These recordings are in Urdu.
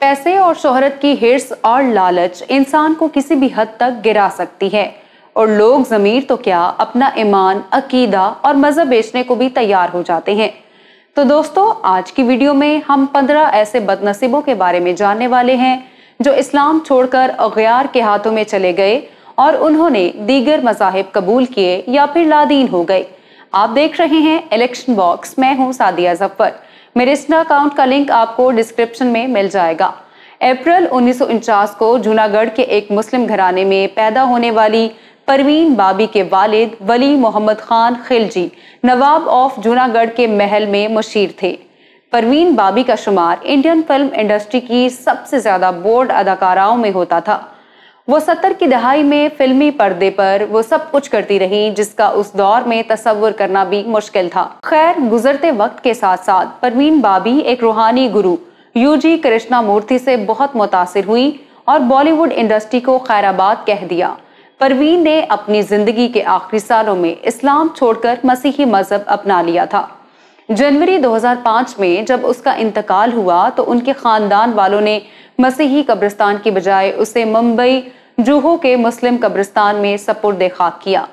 پیسے اور شہرت کی ہرس اور لالچ انسان کو کسی بھی حد تک گرا سکتی ہے، اور لوگ ضمیر تو کیا اپنا ایمان، عقیدہ اور مذہب بیچنے کو بھی تیار ہو جاتے ہیں۔ تو دوستو، آج کی ویڈیو میں ہم 15 ایسے بد نصیبوں کے بارے میں جاننے والے ہیں جو اسلام چھوڑ کر اغیار کے ہاتھوں میں چلے گئے اور انہوں نے دیگر مذاہب قبول کیے یا پھر لادین ہو گئے۔ آپ دیکھ رہے ہیں الیکشن باکس، میں ہوں سعدیہ ظفر۔ میرے انسٹا اکاؤنٹ کا لنک آپ کو ڈسکرپشن میں مل جائے گا۔ اپریل 1949 کو جوناگڑھ کے ایک مسلم گھرانے میں پیدا ہونے والی پروین بابی کے والد ولی محمد خان خلجی نواب آف جوناگڑھ کے محل میں مشیر تھے۔ پروین بابی کا شمار انڈین فلم انڈسٹری کی سب سے زیادہ بولڈ اداکاراؤں میں ہوتا تھا۔ وہ 70 کی دہائی میں فلمی پردے پر وہ سب کچھ کرتی رہی جس کا اس دور میں تصور کرنا بھی مشکل تھا۔ خیر، گزرتے وقت کے ساتھ ساتھ پروین بابی ایک روحانی گرو یو جی کرشنا مورتی سے بہت متاثر ہوئی اور بالی ووڈ انڈسٹری کو خیر آباد کہہ دیا۔ پروین نے اپنی زندگی کے آخری سالوں میں اسلام چھوڑ کر مسیحی مذہب اپنا لیا تھا۔ جنوری 2005 میں جب اس کا انتقال ہوا تو ان کے خاندان والوں نے مسیحی قبرستان کی بجائے اسے ممبئی جوہو کے مسلم قبرستان میں سپرد خاک کیا۔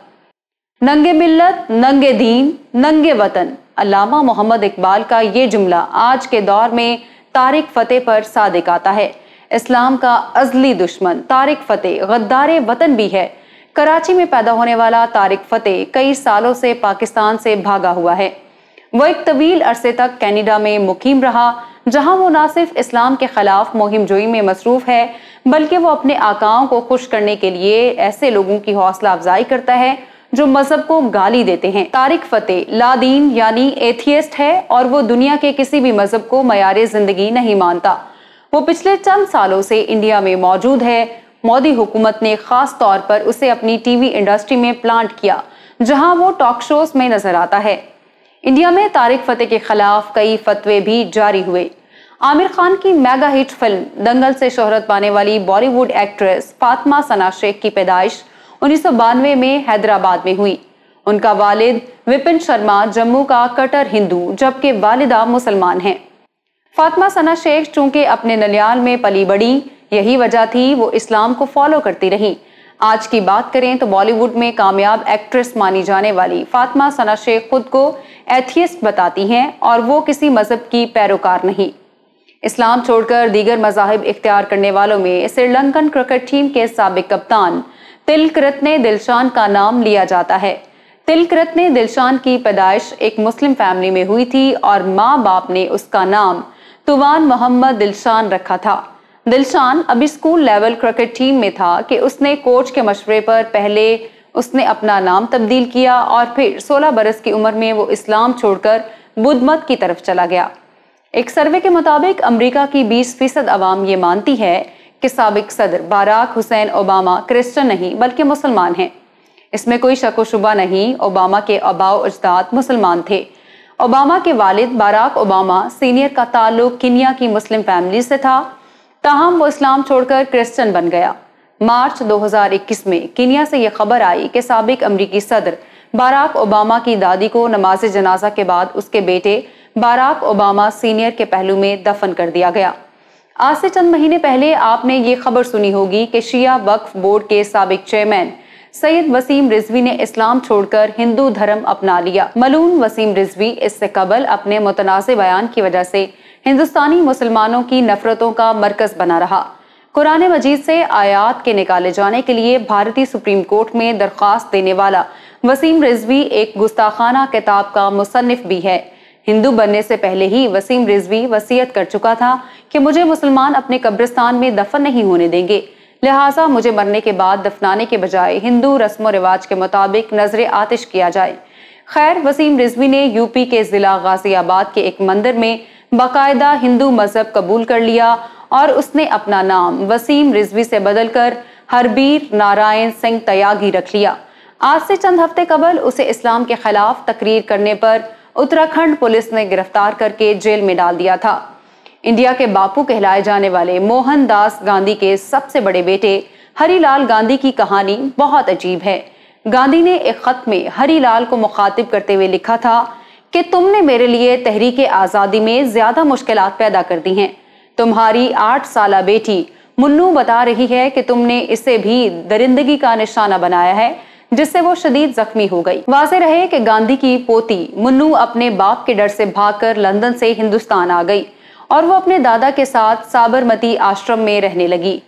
ننگے ملت، ننگے دین، ننگے وطن، علامہ محمد اقبال کا یہ جملہ آج کے دور میں طارق فتح پر صادق آتا ہے۔ اسلام کا ازلی دشمن طارق فتح غدار وطن بھی ہے۔ کراچی میں پیدا ہونے والا طارق فتح کئی سالوں سے پاکستان سے بھاگا ہوا ہے۔ وہ ایک طویل عرصے تک کینیڈا میں مقیم رہا، جہاں وہ نہ صرف اسلام کے خلاف مہم جوئی میں مصروف ہے بلکہ وہ اپنے آقاؤں کو خوش کرنے کے لیے ایسے لوگوں کی حوصلہ افزائی کرتا ہے جو مذہب کو گالی دیتے ہیں۔ طارق فتح لادین یعنی ایتھیسٹ ہے اور وہ دنیا کے کسی بھی مذہب کو معیار زندگی نہیں مانتا۔ وہ پچھلے چند سالوں سے انڈیا میں موجود ہے۔ مودی حکومت نے خاص طور پر اسے اپنی ٹی وی انڈسٹری میں پلانٹ کیا، جہاں وہ ٹاک شوز میں نظر آتا ہے۔ انڈیا میں طارق فتح کے خلاف کئی فتوے بھی جاری ہوئے۔ عامر خان کی میگا ہٹ فلم دنگل سے شہرت پانے والی Bollywood actress Fatima Sana Shaikh کی پیدائش 1992 میں حیدرآباد میں ہوئی۔ ان کا والد وپن شرما جموں کا کٹر ہندو جبکہ والدہ مسلمان ہیں۔ فاطمہ ثنا شیخ چونکہ اپنے ننیال میں پلی بڑی، یہی وجہ تھی وہ اسلام کو فالو کرتی رہی۔ آج کی بات کریں تو بالی ووڈ میں کامیاب ایکٹریس مانی جانے والی فاطمہ ثنا شیخ خود کو ایتھیسٹ بتاتی ہیں اور وہ کسی مذہب کی پیروکار نہیں۔ اسلام چھوڑ کر دیگر مذاہب اختیار کرنے والوں میں سری لنکن کرکٹ ٹیم کے سابق کپتان تلک رتنے دلشان کا نام لیا جاتا ہے۔ تلک رتنے دلشان کی پیدائش ایک مسلم فیملی میں ہوئی تھی اور ماں باپ نے اس کا نام توان محمد دلشان رکھا تھا۔ دلشان ابھی اسکول لیول کرکٹ ٹیم میں تھا کہ اس نے کوچ کے مشورے پر پہلے اس نے اپنا نام تبدیل کیا اور پھر 16 برس کی عمر میں وہ اسلام چھوڑ کر بدھ مت کی طرف چلا گیا۔ ایک سروے کے مطابق امریکہ کی 20% عوام یہ مانتی ہے کہ سابق صدر باراک حسین اوباما کرسچن نہیں بلکہ مسلمان ہیں۔ اس میں کوئی شک و شبہ نہیں، اوباما کے آباء و اجداد مسلمان تھے۔ اوباما کے والد باراک اوباما سینئر کا تعلق کینیا کی مسلم فیملی سے تھا، تاہم وہ اسلام چھوڑ کر کرسچن بن گیا۔ مارچ 2021 میں کینیا سے یہ خبر آئی کہ سابق امریکی صدر باراک اوباما کی دادی کو نماز جنازہ کے بعد اس کے بیٹے باراک اوباما سینئر کے پہلو میں دفن کر دیا گیا۔ آج سے چند مہینے پہلے آپ نے یہ خبر سنی ہوگی کہ شیعہ وقف بورڈ کے سابق چیئرمین سید وسیم رضوی نے اسلام چھوڑ کر ہندو دھرم اپنا لیا۔ ملعون وسیم رضوی اس سے قبل اپنے متنازع بیان کی وجہ سے ہندوستانی مسلمانوں کی نفرتوں کا مرکز بنا رہا۔ قرآن مجید سے آیات کے نکالے جانے کے لیے بھارتی سپریم کورٹ میں درخواست دینے والا وسیم رضوی ایک گستاخانہ کتاب کا مصنف بھی ہے۔ ہندو بننے سے پہلے ہی وسیم رضوی وصیت کر چکا تھا کہ مجھے مسلمان اپنے قبرستان میں دفن نہیں ہونے دیں گے، لہٰذا مجھے مرنے کے بعد دفنانے کے بجائے ہندو رسم و رواج کے مطابق نذر آتش کیا جائے۔ خیر، وسیم رضوی نے یو پی کے ضلع غازی آباد کے ایک مندر میں باقاعدہ ہندو مذہب قبول کر لیا اور اس نے اپنا نام وسیم رضوی سے بدل کر ہربیر نارائن سنگھ تیاگی رکھ لیا۔ آج سے چند ہفتے قبل اسے اسلام کے خلاف تقریر کرنے پر اتراکھنڈ پولیس نے گرفتار کر کے جیل میں ڈال دیا تھا۔ انڈیا کے باپو کہلائے جانے والے موہن داس گاندھی کے سب سے بڑے بیٹے ہری لال گاندھی کی کہانی بہت عجیب ہے۔ گاندھی نے ایک خط میں ہری لال کو مخاطب کرتے ہوئے لکھا تھا کہ تم نے میرے لیے تحریک آزادی میں زیادہ مشکلات پیدا کر دی ہیں، तुम्हारी 8 साला बेटी मुन्नू बता रही है कि तुमने इसे भी दरिंदगी का निशाना बनाया है, जिससे वो शदीद जख्मी हो गई। वाज़ेह रहे कि गांधी की पोती मुन्नू अपने बाप के डर से भागकर लंदन से हिंदुस्तान आ गई और वो अपने दादा के साथ साबरमती आश्रम में रहने लगी।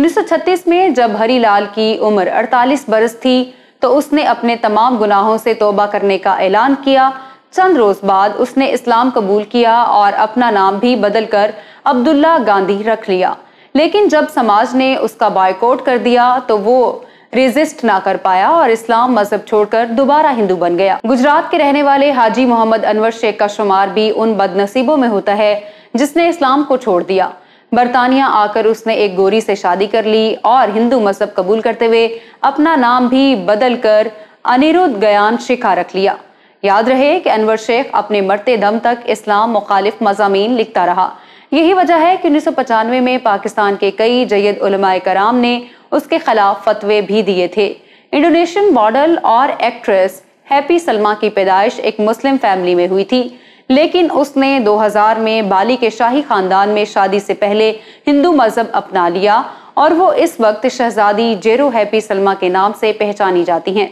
1936 में जब हरी लाल की उम्र 48 बरस थी तो उसने अपने तमाम गुनाहों से तौबा करने का ऐलान किया। चंद रोज बाद उसने इस्लाम कबूल किया और अपना नाम भी बदलकर अब्दुल्ला गांधी रख लिया। लेकिन जब समाज ने उसका बॉयकॉट कर दिया तो वो रेजिस्ट ना कर पाया और इस्लाम मजहब छोड़कर दोबारा हिंदू बन गया। गुजरात के रहने वाले हाजी मोहम्मद अनवर शेख का शुमार भी उन बदनसीबों में होता है जिसने इस्लाम को छोड़ दिया। बरतानिया आकर उसने एक गोरी से शादी कर ली और हिंदू मजहब कबूल करते हुए अपना नाम भी बदल कर अनिरुद्ध गयान शिखा रख लिया। याद रहे कि अनवर शेख अपने मरते दम तक इस्लाम मुखालिफ मज़ामीन लिखता रहा। यही वजह है कि 1995 में पाकिस्तान के कई जय्यद उलमाए कराम ने उसके खिलाफ फतवे भी दिए थे। इंडोनेशियन मॉडल और एक्ट्रेस हैप्पी सलमा की पैदाइश एक मुस्लिम फैमिली में हुई थी, लेकिन उसने 2000 में बाली के शाही खानदान में शादी से पहले हिंदू मजहब अपना लिया और वो इस वक्त शहजादी जेरो हैप्पी सलमा के नाम से पहचानी जाती हैं।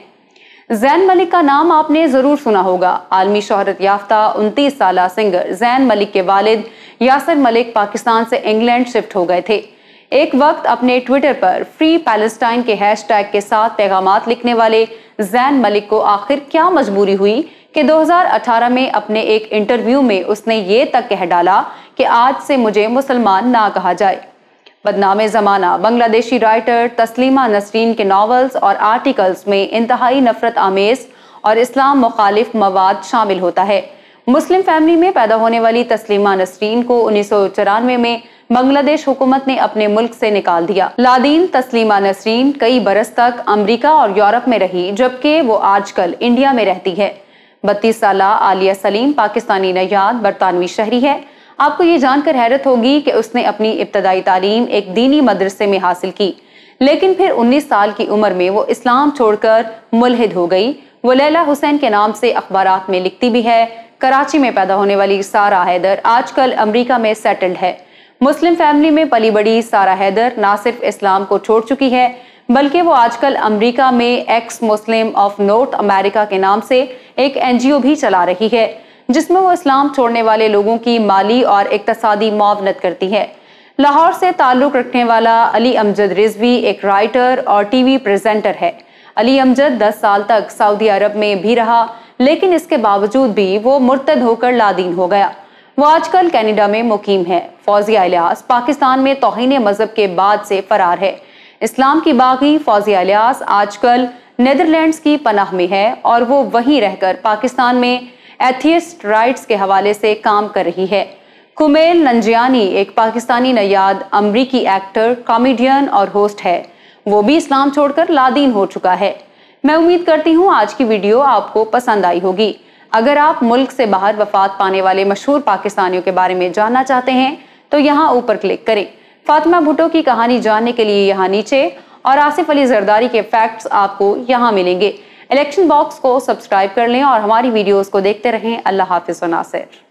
जैन मलिक का नाम आपने जरूर सुना होगा। आलमी शोहरत याफ्ता 29 साला सिंगर जैन मलिक के वालिद यासिर मलिक पाकिस्तान से इंग्लैंड शिफ्ट हो गए थे। एक वक्त अपने ट्विटर पर फ्री पैलेस्टाइन के हैशटैग के साथ पैगामात लिखने वाले जैन मलिक को आखिर क्या मजबूरी हुई कि 2018 में अपने एक इंटरव्यू में उसने ये तक कह डाला कि आज से मुझे मुसलमान ना कहा जाए। बदनामे ज़माना बांग्लादेशी राइटर तस्लीमा नसरीन के नॉवेल्स और आर्टिकल्स में इंतहाई नफरत आमेज और इस्लाम मुखालिफ मवाद शामिल होता है। मुस्लिम फैमिली में पैदा होने वाली तस्लीमा नसरीन को 1994 में बांग्लादेश हुकूमत ने अपने मुल्क से निकाल दिया। लादीन तस्लीमा नसरीन कई बरस तक अमेरिका और यूरोप में रही, जबकि वो आजकल इंडिया में रहती है। 32 साला आलिया सलीम पाकिस्तानी नयाद बरतानवी शहरी है। आपको ये जानकर हैरत होगी कि उसने अपनी इब्तदाई तालीम एक दीनी मदरसे में हासिल की, लेकिन फिर 19 साल की उम्र में वो इस्लाम छोड़कर मुल्हिद हो गई। वो लैला हुसैन के नाम से अखबारात में लिखती भी है। कराची में पैदा होने वाली सारा हैदर आजकल अमेरिका में सेटल्ड है। मुस्लिम फैमिली में पली बड़ी सारा हैदर ना सिर्फ इस्लाम को छोड़ चुकी है, बल्कि वो आजकल अमेरिका में ex Muslim of North America के नाम से एक NGO भी चला रही है, जिसमें वो इस्लाम छोड़ने वाले लोगों की माली और इक्तसादी मुआवनत करती है। लाहौर से ताल्लुक रखने वाला अली अमजद रिजवी एक राइटर और टीवी प्रेजेंटर है। अली अमजद 10 साल तक सऊदी अरब में भी रहा, लेकिन इसके बावजूद भी वो मुर्तद होकर लादीन हो गया। वो आजकल कनाडा में मुकीम है। फौजिया इलियास पाकिस्तान में तौहीन मजहब के बाद से फरार है। इस्लाम की बागी फौजिया इलियास आजकल नीदरलैंड्स की पनाह में है और वो वहीं रहकर पाकिस्तान में एथियस्ट राइट्स के हवाले से काम कर रही है। कुमेल नंजियानी एक पाकिस्तानी नयाद अमरीकी एक्टर, कॉमेडियन और होस्ट है। वो भी इस्लाम छोड़कर लादीन हो चुका है। मैं उम्मीद करती हूँ आज की वीडियो आपको पसंद आई होगी। अगर आप मुल्क से बाहर वफात पाने वाले मशहूर पाकिस्तानियों के बारे में जानना चाहते हैं तो यहाँ ऊपर क्लिक करें। फातिमा भुट्टो की कहानी जानने के लिए यहाँ नीचे, और आसिफ अली जरदारी के फैक्ट्स आपको यहाँ मिलेंगे। इलेक्शन बॉक्स को सब्सक्राइब कर लें और हमारी वीडियोस को देखते रहें। अल्लाह हाफिज़ व नासिर।